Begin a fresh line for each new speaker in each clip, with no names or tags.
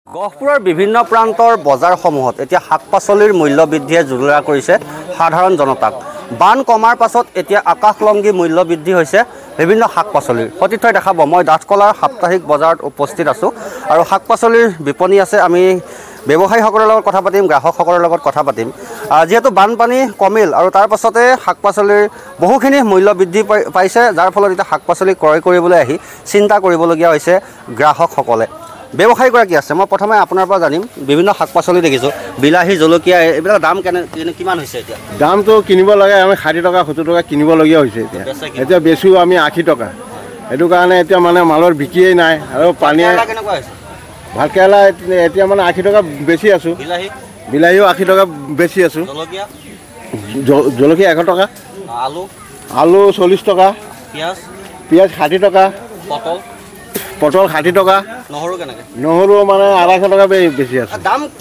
গহপুৰৰ বিভিন্ন প্ৰান্তৰ বজাৰসমূহত এতিয়া শাক-পাচলিৰ মূল্য বৃদ্ধিয়ে জুৰুলা কৰিছে সাধাৰণ জনতাক। বান কমাৰ পাছত এতিয়া আকাশলংঘী মূল্য বৃদ্ধি হৈছে বিভিন্ন শাক-পাচলিৰ। সতীৰ্থই দেখাব মই ডাঠকলাৰ সাপ্তাহিক বজাৰত উপস্থিত আছোঁ আৰু শাক-পাচলিৰ বিপণী আছে। আমি ব্যৱসায়ীসকলৰ লগত কথা পাতিম, গ্ৰাহকসকলৰ লগত কথা পাতিম। যিহেতু বানপানী কমিল আৰু তাৰ পাছতে শাক-পাচলিৰ বহুখিনি মূল্য বৃদ্ধি পাইছে, যাৰ ফলত এতিয়া শাক-পাচলি ক্ৰয় কৰিবলৈ আহি চিন্তা কৰিবলগীয়া হৈছে গ্ৰাহকসকলে। ব্যৱসায়ীগৰাকী আছে, মই প্ৰথমে আপোনাৰ পৰা জানিম। বিভিন্ন শাক-পাচলি দেখিছোঁ, বিলাহী, জলকীয়া, এইবিলাক দাম কিমান হৈছে এতিয়া?
দামটো কিনিব লাগে আমি 60 টকা 70 টকা কিনিবলগীয়া হৈছে এতিয়া বেছিও আমি 80 টকা। সেইটো কাৰণে এতিয়া মানে মালৰ বিক্ৰীয়ে নাই। আৰু পানীয়ে
কেনেকুৱা হৈছে?
ভাত কেৰেলা এতিয়া মানে 80 টকা বেছি আছোঁ। বিলাহীও 80 টকা বেছি আছোঁ। জলকীয়া 100 টকা। আলু 40 টকা। পিঁয়াজ 60 টকা। পটল 60 টকা। নহৰু মানে 250 টকা বেছি আছে।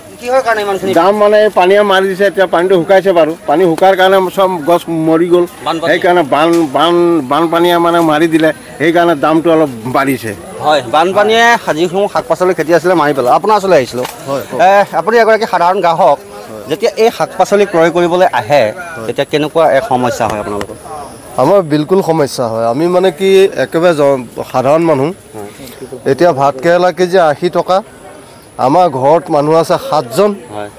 দাম মানে পানীয়ে মাৰি দিছে, এতিয়া পানীটো শুকাইছে বাৰু। পানী শুকাৰ কাৰণে চব গছ মৰি গ'ল, সেইকাৰণে বানপানীয়ে মানে মাৰি দিলে, সেইকাৰণে দামটো অলপ বাঢ়িছে।
হয়, বানপানীয়ে যিসমূহ শাক-পাচলি খেতি আছিলে মাৰি পেলালে। আপোনাৰ ওচৰলৈ আহিছিলোঁ। আপুনি এগৰাকী সাধাৰণ গ্ৰাহক, যেতিয়া এই শাক-পাচলি ক্ৰয় কৰিবলৈ আহে তেতিয়া কেনেকুৱা এক সমস্যা হয় আপোনালোকৰ?
আমাৰ বিলকুল সমস্যা হয়। আমি মানে কি একেবাৰে সাধাৰণ মানুহ। এতিয়া ভাত কেৰেলা কেজি 80 টকা। আমাৰ ঘৰত মানুহ আছে 7জন।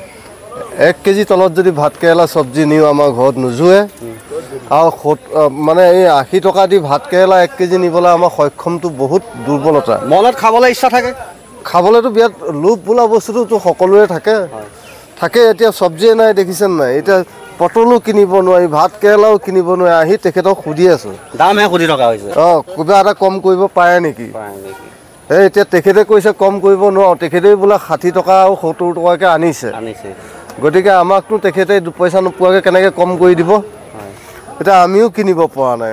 1 কেজি তলত যদি ভাত কেৰেলা চব্জি নিওঁ আমাৰ ঘৰত নোযোৱে। আৰু মানে এই 80 টকা দি ভাত কেৰেলা 1 কেজি নিবলৈ আমাৰ সক্ষমটো বহুত দুৰ্বলতা।
মনত খাবলৈ ইচ্ছা থাকে,
খাবলৈতো বিৰাট লোভ বোলা বস্তুটো সকলোৰে থাকে। এতিয়া চব্জিয়ে নাই, দেখিছেনে নাই? এতিয়া পটলো কিনিব নোৱাৰি, ভাত কেৰেলাও কিনিব নোৱাৰি। আহি তেখেতক সুধি আছোঁ,
দামহে সুধি থকা হৈছে।
কিবা এটা কম কৰিব পাৰে নেকি? এই এতিয়া তেখেতে কৈছে কম কৰিব নোৱাৰোঁ। তেখেতেই বোলে 60 টকা আৰু 70 টকাকৈ আনিছে। গতিকে আমাকতো তেখেতে 2 পইচা নোপোৱাকৈ কেনেকৈ কম কৰি দিব? এতিয়া আমিও কিনিব পৰা নাই।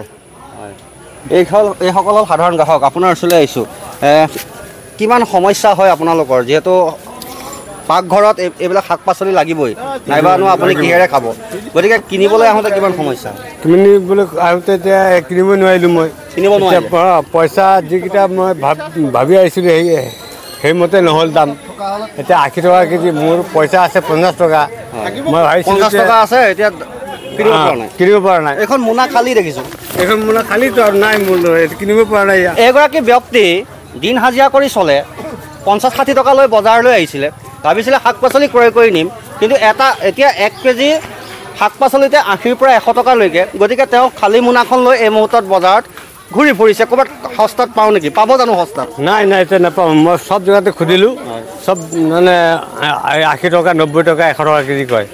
এইসকল সাধাৰণ গ্ৰাহক, আপোনাৰ ওচৰলৈ আহিছোঁ। কিমান সমস্যা হয় আপোনালোকৰ? যিহেতু পাকঘৰত এইবিলাক শাক-পাচলি লাগিবই, নাইবানো আপুনি কিহেৰে খাব? গতিকে কিনিবলৈ আহোঁতে কিমান সমস্যা?
কিনিবলৈ আহোঁতে এতিয়া কিনিব নোৱাৰিলোঁ। মই
কিনিব নোৱাৰিলোঁ।
পইচা যিকেইটা মই ভাবি আহিছিলোঁ সেইমতে নহ'ল দাম। এতিয়া 80 টকা কেজি, মোৰ পইচা আছে 50 টকা। মই ভাবিছিলোঁ
50 টকা আছে, এতিয়া
কিনিব পৰা নাই।
এইখন মোনা খালী দেখিছোঁ।
এইখন মোনা খালীতো আৰু নাই, মোৰ কিনিব পৰা নাই।
এগৰাকী ব্যক্তি দিন হাজিৰা কৰি চলে, 50-60 টকা লৈ বজাৰলৈ আহিছিলে, ভাবিছিলে শাক-পাচলি ক্ৰয় কৰি নিম, কিন্তু এতিয়া 1 কেজি শাক-পাচলিতে 80ৰ পৰা 100 টকালৈকে। গতিকে তেওঁ খালী মোনাখন লৈ এই মুহূৰ্তত বজাৰত ঘূৰি ফুৰিছে। ক'ৰবাত সস্তাত পাওঁ নেকি? পাব জানো সস্তাত?
নাই, এতিয়া নাপাওঁ। মই চব জেগাতে সুধিলোঁ, চব মানে 80 টকা 90 টকা 100 টকা কেজি কয়।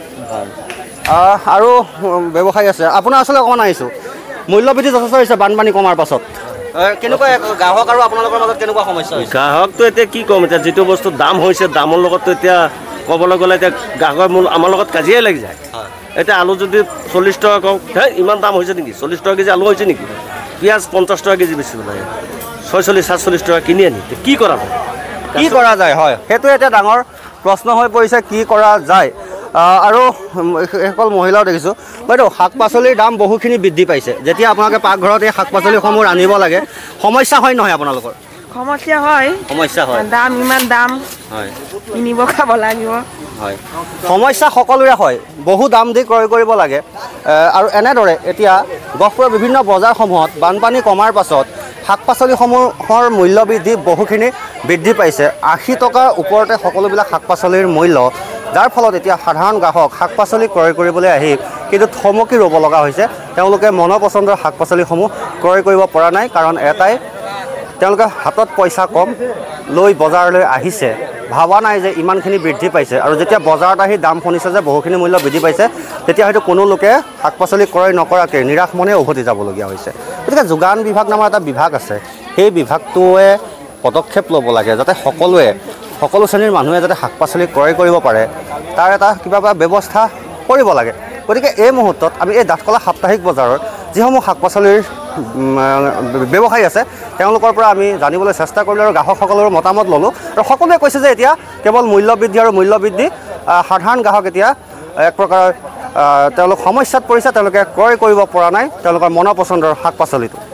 আৰু ব্যৱসায়ী আছে, আপোনাৰ ওচৰলৈ অকণমান আহিছোঁ। মূল্যবৃদ্ধি যথেষ্ট হৈছে বানপানী কমাৰ পাছত। কেনেকুৱা গ্ৰাহক আৰু আপোনালোকৰ মাজত কেনেকুৱা সমস্যা হৈছে?
গ্ৰাহকটো এতিয়া কি ক'ম, এতিয়া যিটো বস্তু দাম হৈছে, দামৰ লগততো এতিয়া ক'বলৈ গ'লে এতিয়া গ্ৰাহকৰ আমাৰ লগত কাজিয়াই লাগি যায়। এতিয়া আলু যদি 40 টকা কওঁ, ইমান দাম হৈছে নেকি? 40 টকা কেজি আলু হৈছে নেকি? পিঁয়াজ 50 টকা কেজি বেছি লাগে, 46-47 টকা কিনি আনি কি কৰা যায়? হয়, সেইটো এতিয়া ডাঙৰ প্ৰশ্ন হৈ পৰিছে, কি কৰা যায়। আৰু এইসকল মহিলাও দেখিছোঁ। বাইদেউ, শাক-পাচলিৰ দাম বহুখিনি বৃদ্ধি পাইছে। যেতিয়া আপোনালোকে পাকঘৰত এই শাক-পাচলিসমূহ ৰান্ধিব লাগে, সমস্যা হয় নহয় আপোনালোকৰ?
সমস্যা হয়। দাম ইমান দাম, কিনিব খাব লাগিব।
হয়, সমস্যা সকলোৰে হয়, বহু দাম দি ক্ৰয় কৰিব লাগে। আৰু এনেদৰে এতিয়া গহপুৰৰ বিভিন্ন বজাৰসমূহত বানপানী কমাৰ পাছত শাক-পাচলিসমূহৰ মূল্য বহুখিনি বৃদ্ধি পাইছে। 80 টকাৰ ওপৰতে সকলোবিলাক শাক-পাচলিৰ মূল্য, যাৰ ফলত এতিয়া সাধাৰণ গ্ৰাহক শাক-পাচলি ক্ৰয় কৰিবলৈ আহি কিন্তু থমকি ৰ'ব লগা হৈছে। তেওঁলোকে মনপচন্দৰ শাক-পাচলিসমূহ ক্ৰয় কৰিব পৰা নাই, কাৰণ এটাই, তেওঁলোকে হাতত পইচা কম লৈ বজাৰলৈ আহিছে, ভাবা নাই যে ইমানখিনি বৃদ্ধি পাইছে। আৰু যেতিয়া বজাৰত আহি দাম শুনিছে যে বহুখিনি মূল্য বৃদ্ধি পাইছে, তেতিয়া হয়তো কোনো লোকে শাক-পাচলি ক্ৰয় নকৰাকৈ নিৰাশ মনে উভতি যাবলগীয়া হৈছে। গতিকে যোগান বিভাগ নামৰ এটা বিভাগ আছে, সেই বিভাগটোৱে পদক্ষেপ ল'ব লাগে, যাতে সকলো শ্ৰেণীৰ মানুহে যাতে শাক-পাচলি ক্ৰয় কৰিব পাৰে, তাৰ এটা কিবা ব্যৱস্থা কৰিব লাগে। গতিকে এই মুহূৰ্তত আমি এই ডাঠকলা সাপ্তাহিক বজাৰত যিসমূহ শাক-পাচলিৰ ব্যৱসায়ী আছে, তেওঁলোকৰ পৰা আমি জানিবলৈ চেষ্টা কৰিলোঁ আৰু গ্ৰাহকসকলৰ মতামত ল'লোঁ। আৰু সকলোৱে কৈছে যে এতিয়া কেৱল মূল্যবৃদ্ধি সাধাৰণ গ্ৰাহক এতিয়া এক প্ৰকাৰৰ তেওঁলোক সমস্যাত পৰিছে, তেওঁলোকে ক্ৰয় কৰিব পৰা নাই তেওঁলোকৰ মনপচন্দৰ শাক-পাচলিটো।